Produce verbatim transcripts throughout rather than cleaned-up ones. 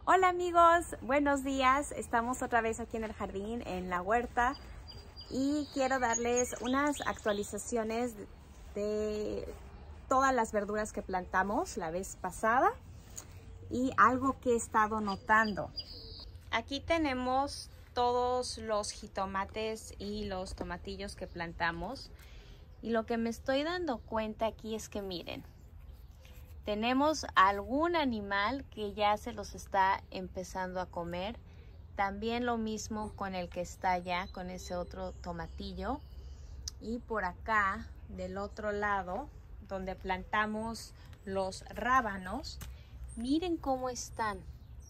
Hola amigos, buenos días. Estamos otra vez aquí en el jardín, en la huerta, y quiero darles unas actualizaciones de todas las verduras que plantamos la vez pasada y algo que he estado notando. Aquí tenemos todos los jitomates y los tomatillos que plantamos, y lo que me estoy dando cuenta aquí es que miren, tenemos algún animal que ya se los está empezando a comer. También lo mismo con el que está allá, con ese otro tomatillo. Y por acá, del otro lado, donde plantamos los rábanos, miren cómo están.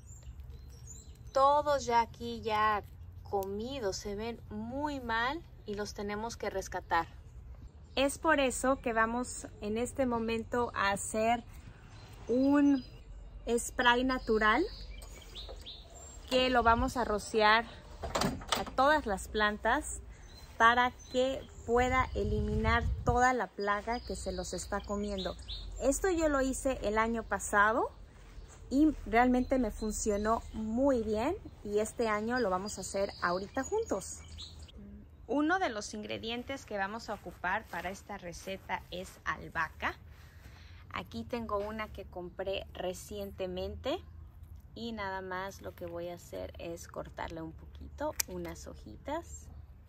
Todos ya aquí ya comidos, se ven muy mal y los tenemos que rescatar. Es por eso que vamos en este momento a hacer un spray natural que lo vamos a rociar a todas las plantas para que pueda eliminar toda la plaga que se los está comiendo. Esto yo lo hice el año pasado y realmente me funcionó muy bien, y este año lo vamos a hacer ahorita juntos. Uno de los ingredientes que vamos a ocupar para esta receta es albahaca. Aquí tengo una que compré recientemente y nada más lo que voy a hacer es cortarle un poquito, unas hojitas.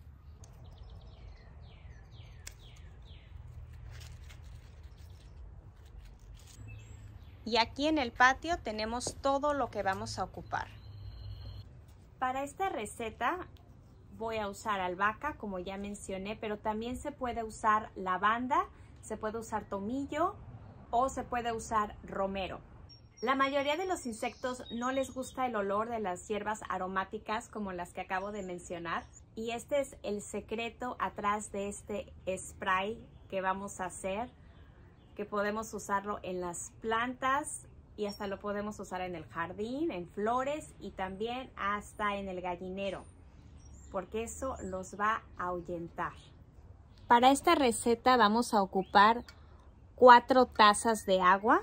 Y aquí en el patio tenemos todo lo que vamos a ocupar. Para esta receta voy a usar albahaca, como ya mencioné, pero también se puede usar lavanda, se puede usar tomillo o se puede usar romero. La mayoría de los insectos no les gusta el olor de las hierbas aromáticas como las que acabo de mencionar, y este es el secreto atrás de este spray que vamos a hacer, que podemos usarlo en las plantas y hasta lo podemos usar en el jardín, en flores y también hasta en el gallinero, porque eso los va a ahuyentar. Para esta receta vamos a ocupar cuatro tazas de agua,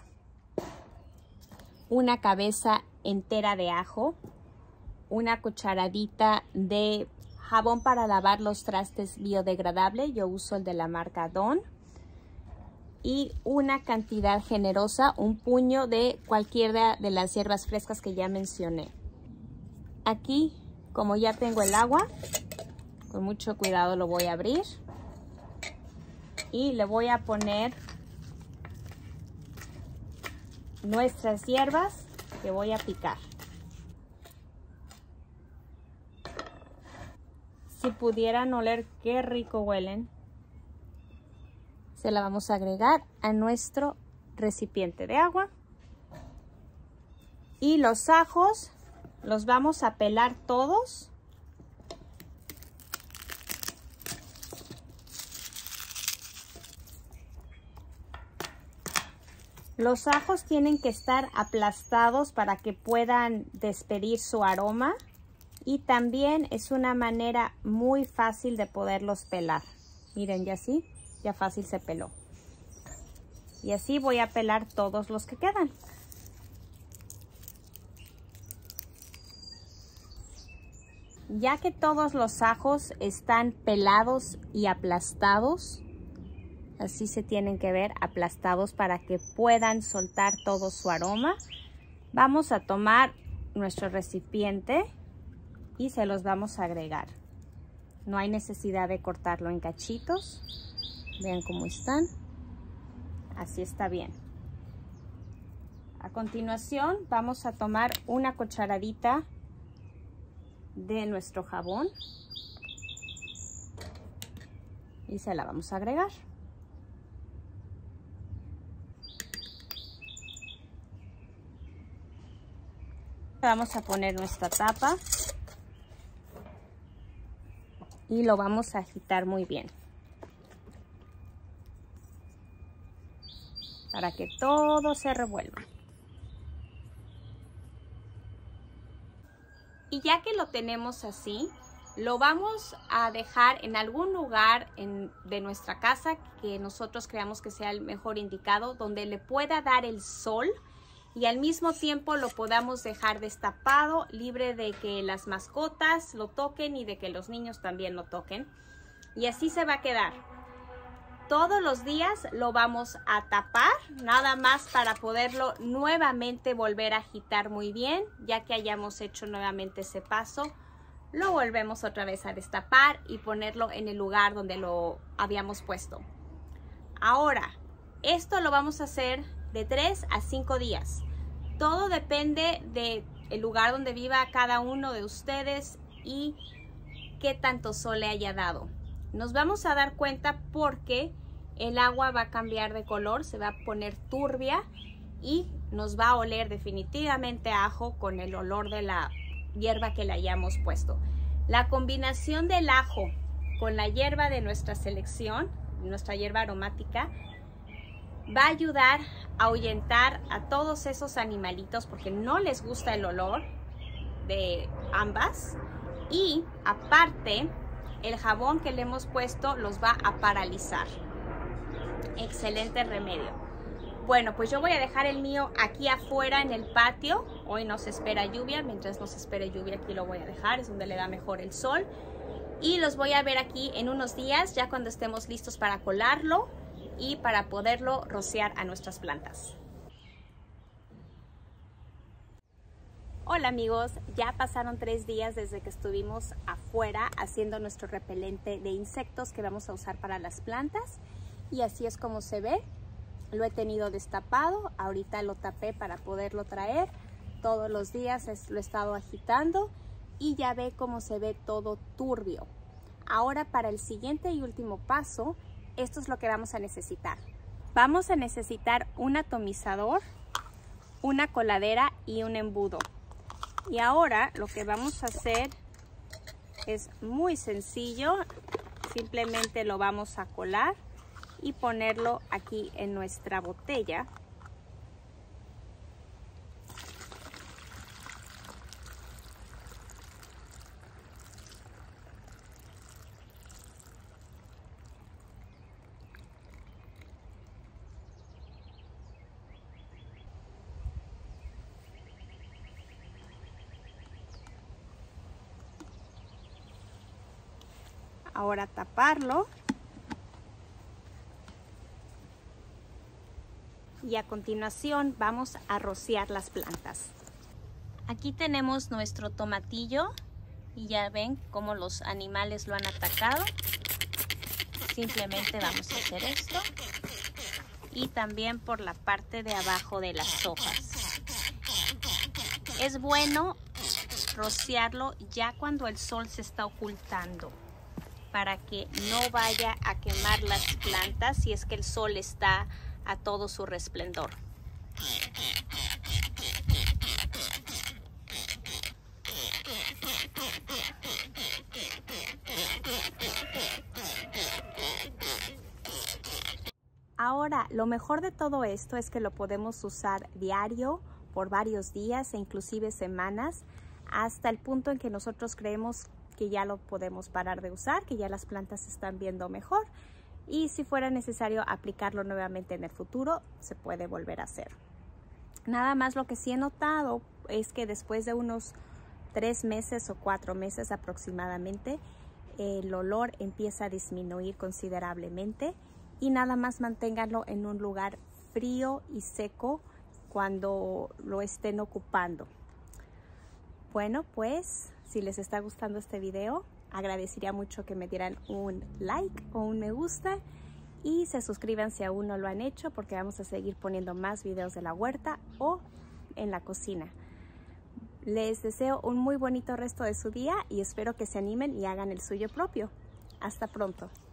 una cabeza entera de ajo, una cucharadita de jabón para lavar los trastes biodegradable, yo uso el de la marca Dawn, y una cantidad generosa, un puño de cualquiera de las hierbas frescas que ya mencioné. Aquí, como ya tengo el agua, con mucho cuidado lo voy a abrir y le voy a poner nuestras hierbas que voy a picar. Si pudieran oler qué rico huelen, se la vamos a agregar a nuestro recipiente de agua. Y los ajos los vamos a pelar todos. Los ajos tienen que estar aplastados para que puedan despedir su aroma, y también es una manera muy fácil de poderlos pelar. Miren, ya así, ya fácil se peló. Y así voy a pelar todos los que quedan. Ya que todos los ajos están pelados y aplastados, así se tienen que ver, aplastados para que puedan soltar todo su aroma, vamos a tomar nuestro recipiente y se los vamos a agregar. No hay necesidad de cortarlo en cachitos. Vean cómo están. Así está bien. A continuación vamos a tomar una cucharadita de nuestro jabón y se la vamos a agregar. Vamos a poner nuestra tapa y lo vamos a agitar muy bien para que todo se revuelva. Y ya que lo tenemos así, lo vamos a dejar en algún lugar en, de nuestra casa que nosotros creamos que sea el mejor indicado, donde le pueda dar el sol y al mismo tiempo lo podamos dejar destapado, libre de que las mascotas lo toquen y de que los niños también lo toquen. Y así se va a quedar. Todos los días lo vamos a tapar, nada más para poderlo nuevamente volver a agitar muy bien, ya que hayamos hecho nuevamente ese paso. Lo volvemos otra vez a destapar y ponerlo en el lugar donde lo habíamos puesto. Ahora, esto lo vamos a hacer de tres a cinco días. Todo depende del lugar donde viva cada uno de ustedes y qué tanto sol le haya dado. Nos vamos a dar cuenta porque el agua va a cambiar de color, se va a poner turbia y nos va a oler definitivamente a ajo con el olor de la hierba que le hayamos puesto. La combinación del ajo con la hierba de nuestra selección, nuestra hierba aromática, va a ayudar a ahuyentar a todos esos animalitos porque no les gusta el olor de ambas, y aparte el jabón que le hemos puesto los va a paralizar. Excelente remedio. Bueno, pues yo voy a dejar el mío aquí afuera en el patio. Hoy nos espera lluvia, mientras nos espere lluvia aquí lo voy a dejar, es donde le da mejor el sol. Y los voy a ver aquí en unos días, ya cuando estemos listos para colarlo y para poderlo rociar a nuestras plantas. Hola amigos, ya pasaron tres días desde que estuvimos afuera haciendo nuestro repelente de insectos que vamos a usar para las plantas, y así es como se ve. Lo he tenido destapado, ahorita lo tapé para poderlo traer. Todos los días es, lo he estado agitando y ya ve cómo se ve todo turbio. Ahora para el siguiente y último paso, esto es lo que vamos a necesitar. Vamos a necesitar un atomizador, una coladera y un embudo. Y ahora lo que vamos a hacer es muy sencillo. Simplemente lo vamos a colar y ponerlo aquí en nuestra botella. Ahora taparlo. Y a continuación vamos a rociar las plantas. Aquí tenemos nuestro tomatillo y ya ven cómo los animales lo han atacado. Simplemente vamos a hacer esto. Y también por la parte de abajo de las hojas. Es bueno rociarlo ya cuando el sol se está ocultando, para que no vaya a quemar las plantas si es que el sol está a todo su resplendor. Ahora, lo mejor de todo esto es que lo podemos usar diario por varios días e inclusive semanas, hasta el punto en que nosotros creemos que ya lo podemos parar de usar, que ya las plantas se están viendo mejor. Y si fuera necesario aplicarlo nuevamente en el futuro, se puede volver a hacer. Nada más lo que sí he notado es que después de unos tres meses o cuatro meses aproximadamente, el olor empieza a disminuir considerablemente, y nada más manténganlo en un lugar frío y seco cuando lo estén ocupando. Bueno, pues si les está gustando este video, agradecería mucho que me dieran un like o un me gusta y se suscriban si aún no lo han hecho, porque vamos a seguir poniendo más videos de la huerta o en la cocina. Les deseo un muy bonito resto de su día y espero que se animen y hagan el suyo propio. Hasta pronto.